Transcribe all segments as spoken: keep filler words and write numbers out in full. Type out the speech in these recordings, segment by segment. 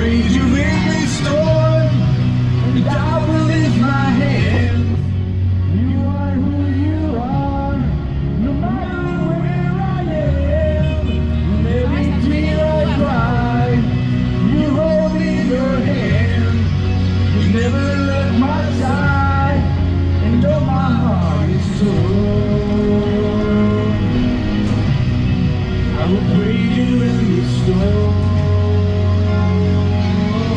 praise you in this storm, and I will lift my hand. You are who you are, no matter where I am. And every tear I cry, you hold me in your hand. You never left my side, and though my heart is torn, I will praise you in the storm.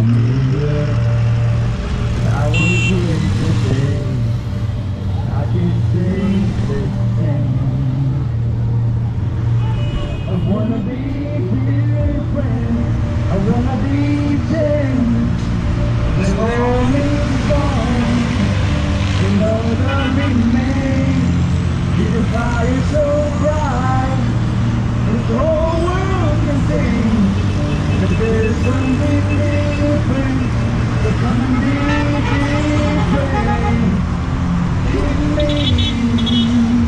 something good. I was here today. I can say the same. I wanna be different. I wanna be changed. The world is gone. You know that remains. Keep the fire so bright. The whole world can see that there's something different. So come and be different in me.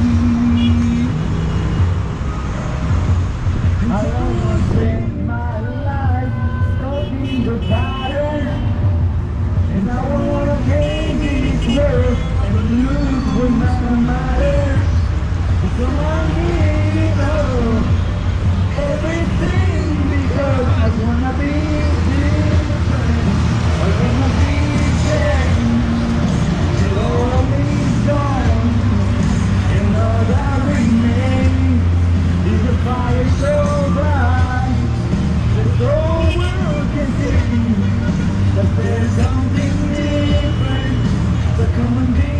I don't want to spend my life stuck in the pattern, and I want to change this world and lose what nothing matters. So I'm giving up everything because I wanna be different. I wanna be changed till all of me is gone, and all that remains is a fire so bright that the whole world can see that there's something different. So come and be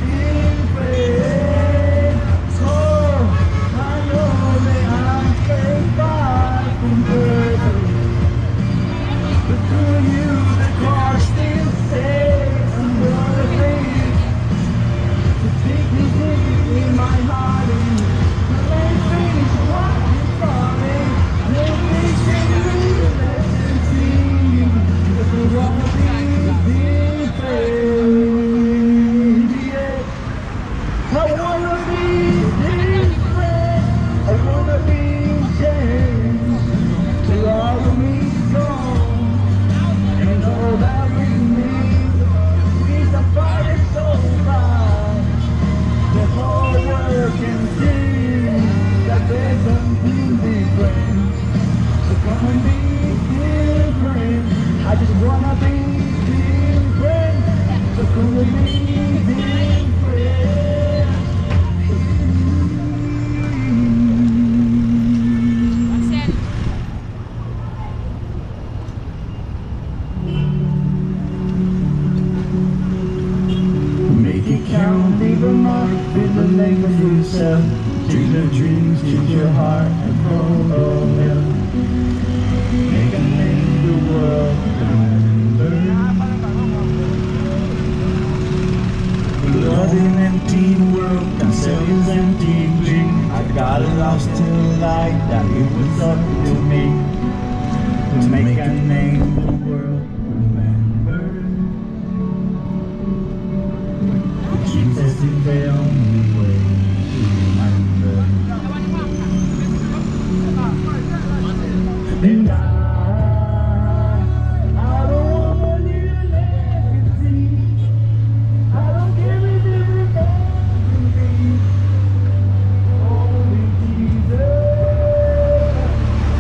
different. Oh, I know that I'm staying far from perfect, but to you the car still stays under the face. So take me deep in my heart and let me finish what you started. Let me see you, let me see you, because I wanna be different. Yeah. I wanna be different. I wanna be changed till all of me's gone, and all that remains is a fire so bright the whole world can see that there's something different. So come and be different. I just wanna be different. So come and be different. Make it count, leave a mark, build a name of yourself. Dream your dreams, change your heart, and follow them. Make a name the world remember. Blood in an empty world, can sell his empty dream. I got lost till light, that it was up to me to make a name the world remember. Jesus is the only way to remember. And I, I don't want you to legacy. I don't care if it remains me. Only Jesus.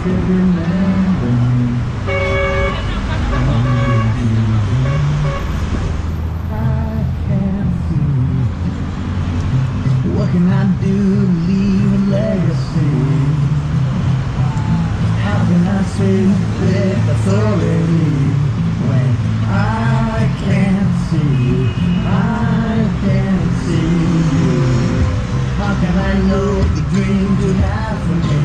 still remember me. I can't see. What can I do to leave a legacy? How can I say with authority when I can't see you? I can't see you. How can I know the dreams you have for me?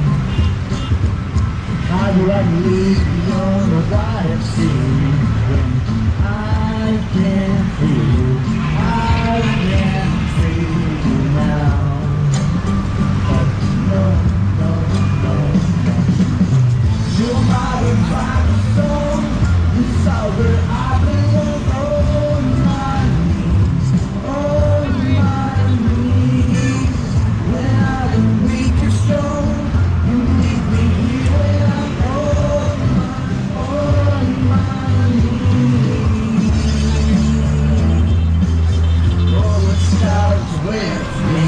How do I believe beyond what I've seen when I can't feel you? I can't feel you now. But no, no, no, no. You're my revival song. You saw where I belong. On my knees, on my knees. When I'm weak or strong, you lead me here. When I'm on my, on my knees. Oh, it starts with me.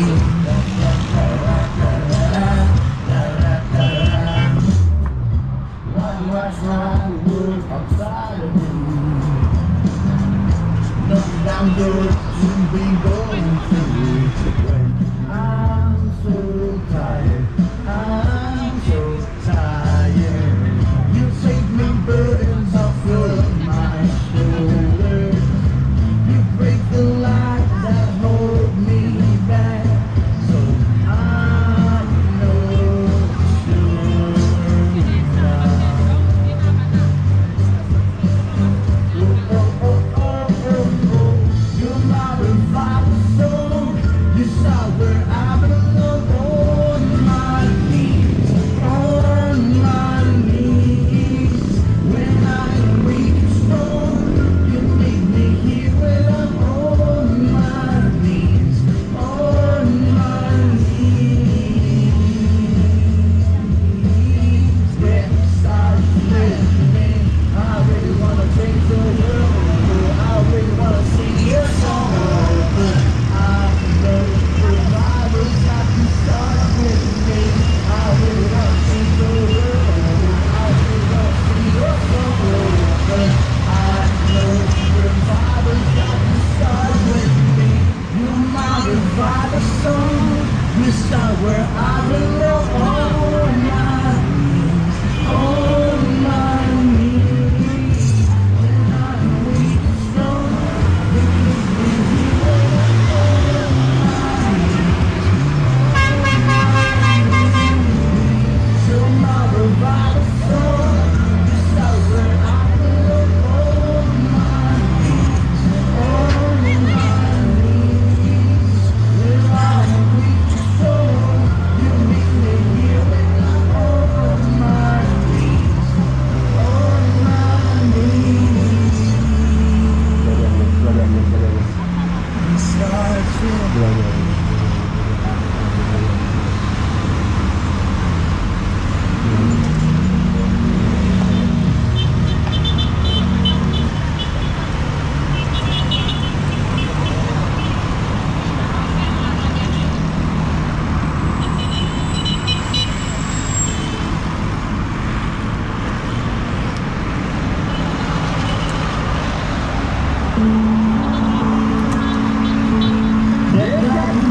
What's wrong with outside of me? Nothing I'm good to be going through. When I'm so tired, I'm so tired. You take me burdens off of my shoulders. You break the lies that hold me back. So I know sure now. You're my revival song. You saw where I belong. On my knees, on my knees. When I'm weak and strong, you meet me here. When I'm on my knees, on my knees. Yeah, side with me. I really wanna take the world. I really wanna see your song. But I know survivors have to start with me. I really wanna see the world. I really wanna see your song. But I know survivors have to start with me. You're my revival song. You start where I belong. On my knees, on my knees. When I'm weak and strong, you keep me here. On my knees. You're my revival song. You start where I belong. On my knees, on my knees. When I'm weak and strong, you meet me here. When I'm on my knees, on my knees. It starts with Let that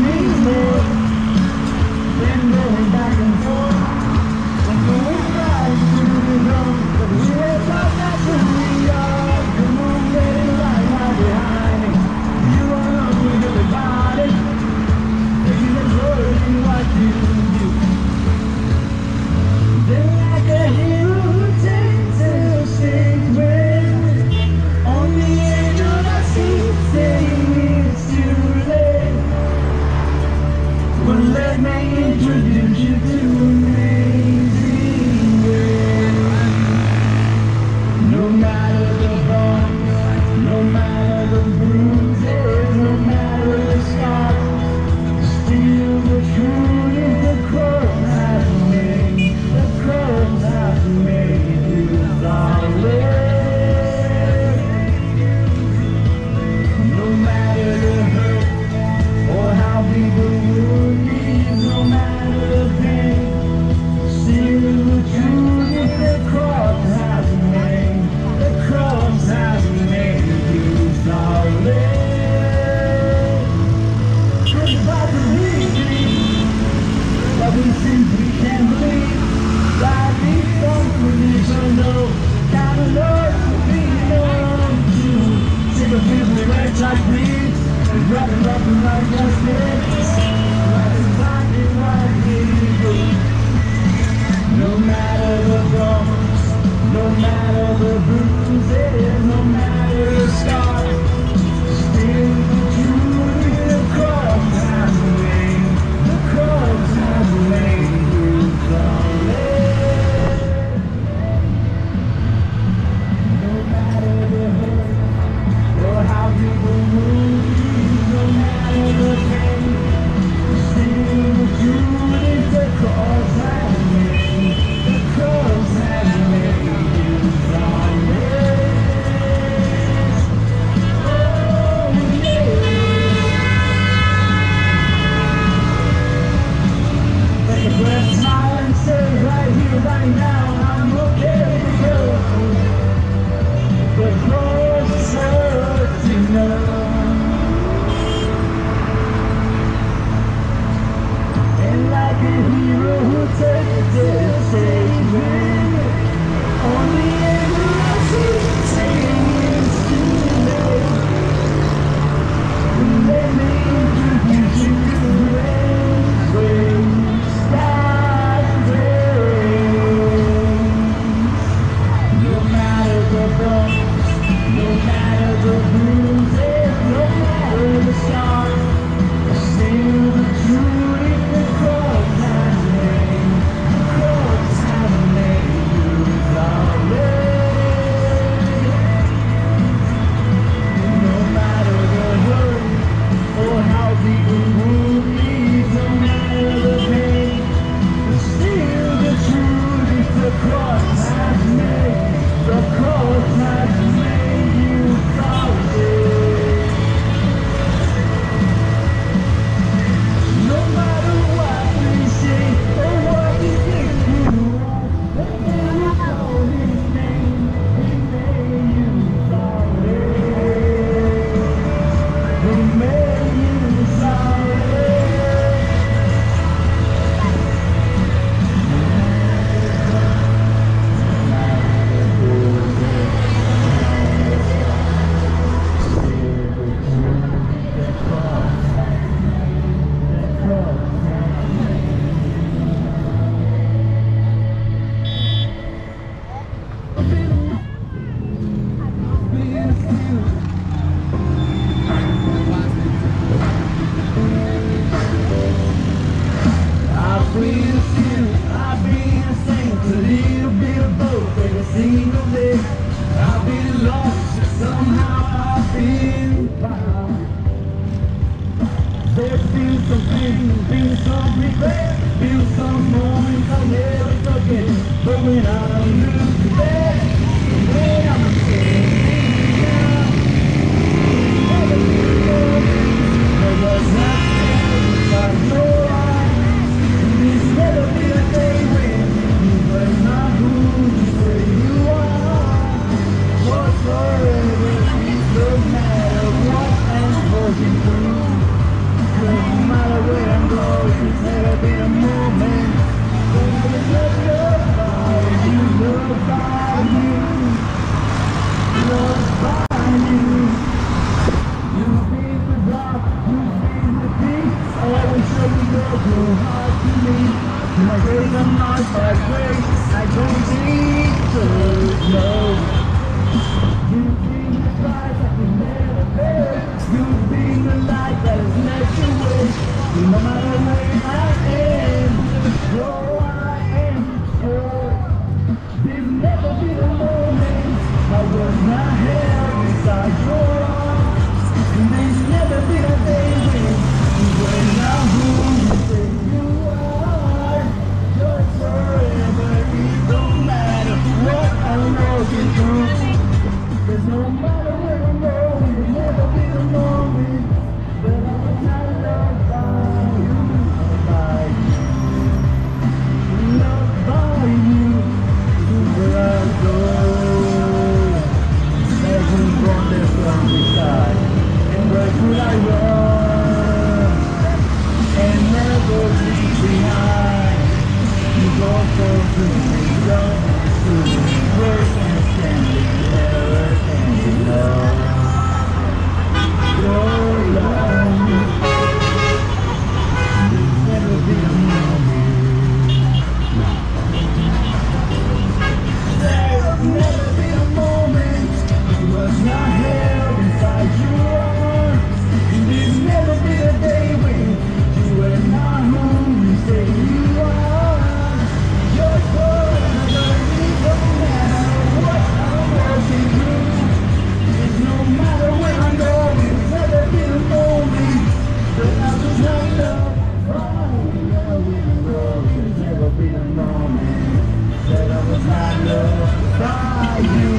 There's never been a moment that I was not loved by you.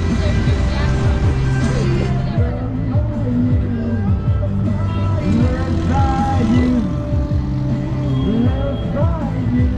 Loved by you. Loved by you.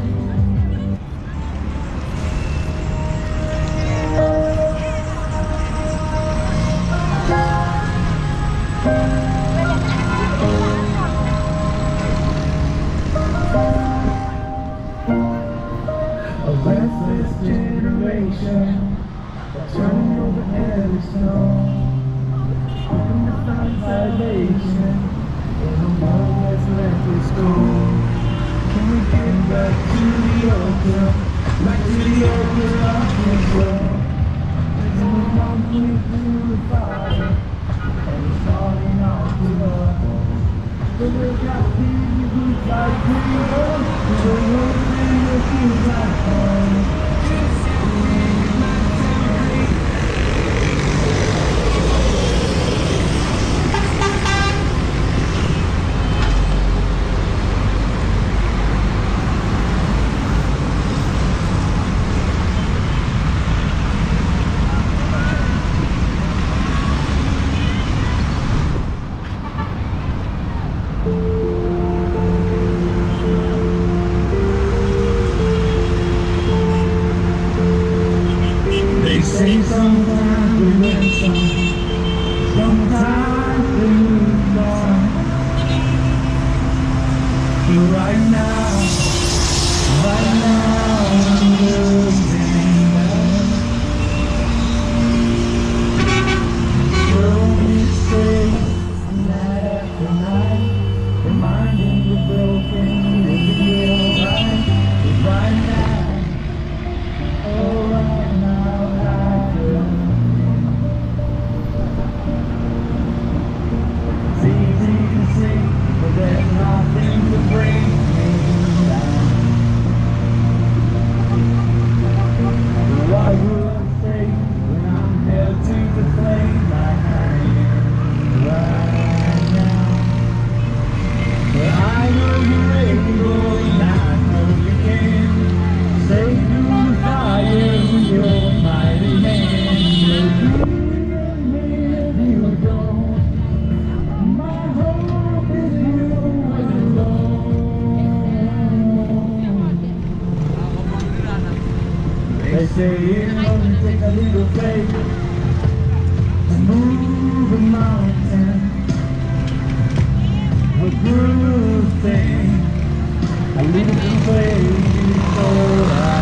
A restless generation, turning over every stone, looking to find salvation in a world that's left its gold. Can we get back to the altar, back to the altar of control? There's a moment through the fire, and it's falling off to us. But we've got people like people, so we'll see what feels like home. They say sometimes we win some, sometimes we lose some. But right now, right now I'm losing them. Slow mistakes, night after night, reminding the broken it'll be alright. But right now, oh right now. It's easy to see, but there's nothing to bring me down. What would I say when I'm held to the flame like I am right now? But I know you're able, and I know you can save through the fire with your mighty hand. So you and me, if you don't. They say it only takes a little faith to move a mountain. A good thing, a little faith is all I